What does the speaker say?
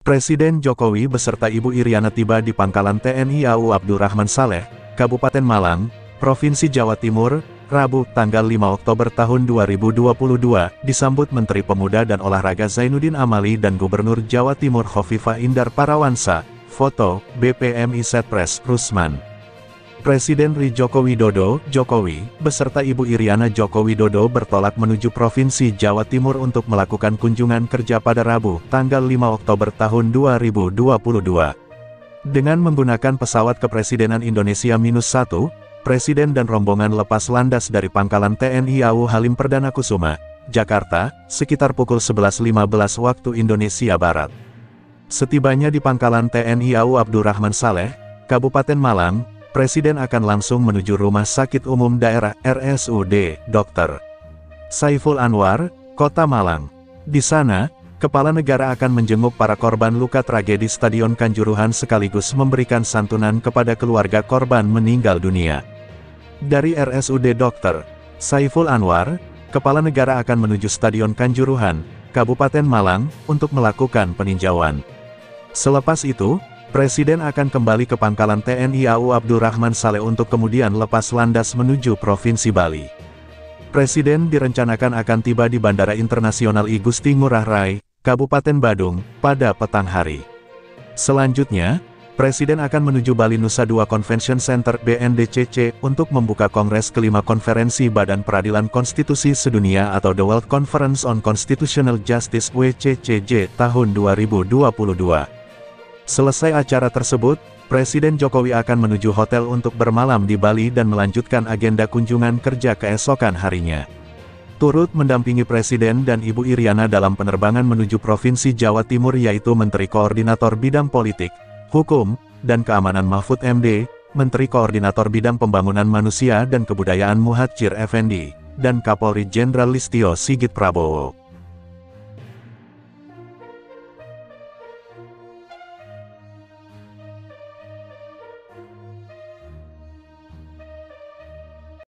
Presiden Jokowi beserta Ibu Iriana tiba di Pangkalan TNI AU Abdurrahman Saleh, Kabupaten Malang, Provinsi Jawa Timur, Rabu, tanggal 5 Oktober tahun 2022, disambut Menteri Pemuda dan Olahraga Zainuddin Amali dan Gubernur Jawa Timur Khofifah Indar Parawansa. Foto, BPMI Setpres, Rusman. Presiden RI Joko Widodo, Jokowi, beserta Ibu Iriana Joko Widodo bertolak menuju Provinsi Jawa Timur untuk melakukan kunjungan kerja pada Rabu, tanggal 5 Oktober tahun 2022. Dengan menggunakan pesawat Kepresidenan Indonesia-1, Presiden dan rombongan lepas landas dari Pangkalan TNI AU Halim Perdana Kusuma, Jakarta, sekitar pukul 11.15 waktu Indonesia Barat. Setibanya di Pangkalan TNI AU Abdurrahman Saleh, Kabupaten Malang, Presiden akan langsung menuju Rumah Sakit Umum Daerah RSUD Dr. Saiful Anwar, Kota Malang. Di sana, Kepala Negara akan menjenguk para korban luka tragedi Stadion Kanjuruhan sekaligus memberikan santunan kepada keluarga korban meninggal dunia. Dari RSUD Dr. Saiful Anwar, Kepala Negara akan menuju Stadion Kanjuruhan, Kabupaten Malang, untuk melakukan peninjauan. Selepas itu, Presiden akan kembali ke Pangkalan TNI AU Abdurrahman Saleh untuk kemudian lepas landas menuju Provinsi Bali. Presiden direncanakan akan tiba di Bandara Internasional I Gusti Ngurah Rai, Kabupaten Badung, pada petang hari. Selanjutnya, Presiden akan menuju Bali Nusa Dua Convention Center BNDCC untuk membuka Kongres kelima Konferensi Badan Peradilan Konstitusi Sedunia atau The World Conference on Constitutional Justice WCCJ tahun 2022. Selesai acara tersebut, Presiden Jokowi akan menuju hotel untuk bermalam di Bali dan melanjutkan agenda kunjungan kerja keesokan harinya. Turut mendampingi Presiden dan Ibu Iriana dalam penerbangan menuju Provinsi Jawa Timur yaitu Menteri Koordinator Bidang Politik, Hukum, dan Keamanan Mahfud MD, Menteri Koordinator Bidang Pembangunan Manusia dan Kebudayaan Muhadjir Effendi, dan Kapolri Jenderal Listio Sigit Prabowo.